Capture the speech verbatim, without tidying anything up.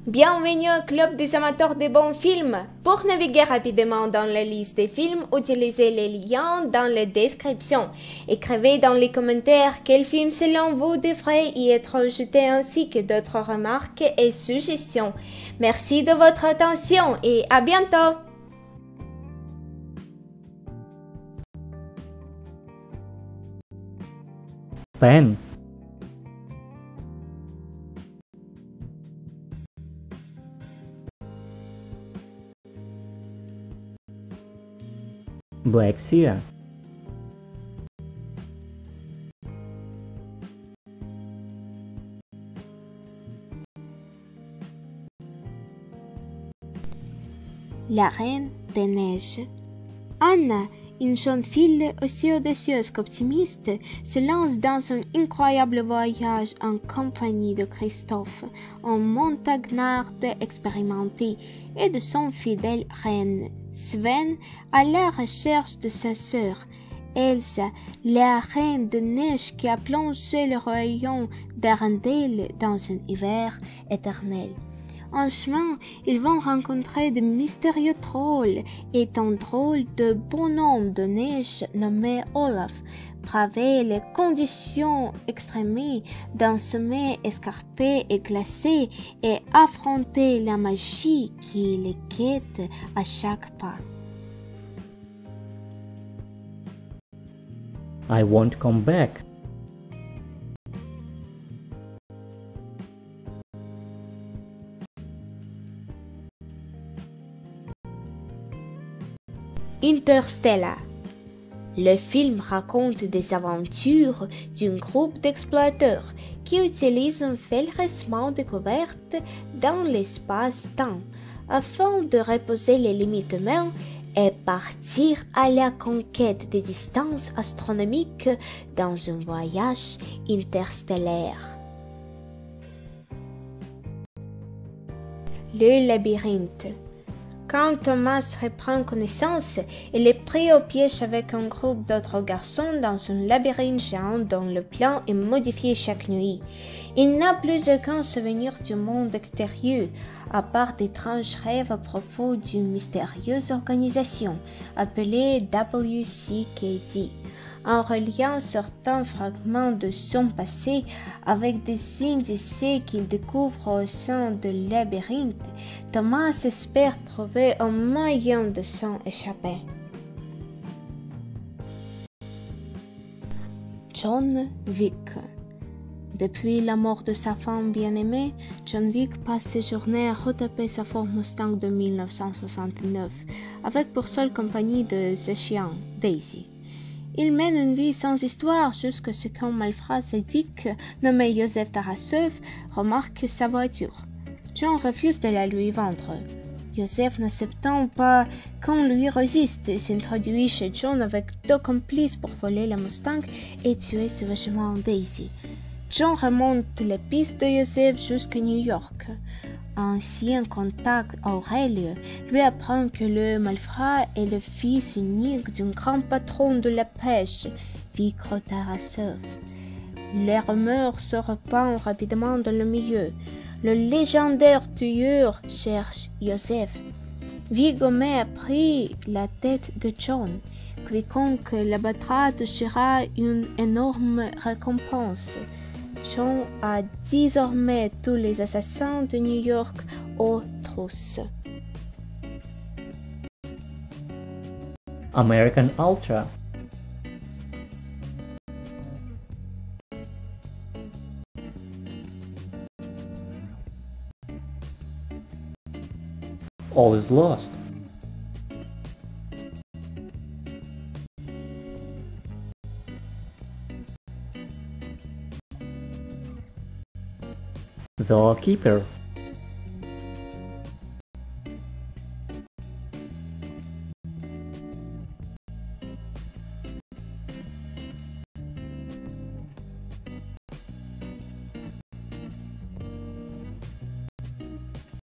Bienvenue au club des amateurs de bons films. Pour naviguer rapidement dans la liste des films, utilisez les liens dans la description. Écrivez dans les commentaires quel film selon vous devrait y être jeté ainsi que d'autres remarques et suggestions. Merci de votre attention et à bientôt. Pen. Black Sea. La Reine des Neiges. Anna, une jeune fille aussi audacieuse qu'optimiste, se lance dans un incroyable voyage en compagnie de Christophe, un montagnard expérimenté, et de son fidèle reine, Sven, à la recherche de sa sœur, Elsa, la reine de neige qui a plongé le royaume d'Arendelle dans un hiver éternel. En chemin, ils vont rencontrer de mystérieux trolls et un drôle de bonhomme de neige nommé Olaf, braver les conditions extrêmes d'un sommet escarpé et glacé et affronter la magie qui les guette à chaque pas. I won't come back. Interstellar. Le film raconte des aventures d'un groupe d'explorateurs qui utilisent un fil récemment découvert dans l'espace-temps afin de reposer les limites humaines et partir à la conquête des distances astronomiques dans un voyage interstellaire. Le labyrinthe. Quand Thomas reprend connaissance, il est pris au piège avec un groupe d'autres garçons dans un labyrinthe géant dont le plan est modifié chaque nuit. Il n'a plus aucun souvenir du monde extérieur, à part d'étranges rêves à propos d'une mystérieuse organisation appelée W C K D. En reliant certains fragments de son passé avec des indices qu'il découvre au sein du labyrinthe, Thomas espère trouver un moyen de s'en échapper. John Wick. Depuis la mort de sa femme bien-aimée, John Wick passe ses journées à retaper sa Ford Mustang de mille neuf cent soixante-neuf, avec pour seule compagnie de ses chiens, Daisy. Il mène une vie sans histoire jusqu'à ce qu'un malfrat sadique nommé Joseph Tarasov remarque sa voiture. John refuse de la lui vendre. Joseph, n'acceptant pas qu'on lui résiste, s'introduit chez John avec deux complices pour voler la Mustang et tuer sauvagement Daisy. John remonte les pistes de Joseph jusqu'à New York. Un ancien contact, Aurelio, lui apprend que le malfrat est le fils unique d'un grand patron de la pêche, Viggo Tarasov. Les rumeurs se répandent rapidement dans le milieu. Le légendaire tueur cherche Joseph. Viggo met à prix la tête de John. Quiconque l'abattra touchera une énorme récompense. John a désormais tous les assassins de New York aux trousses. American Ultra. All is lost. The Keeper.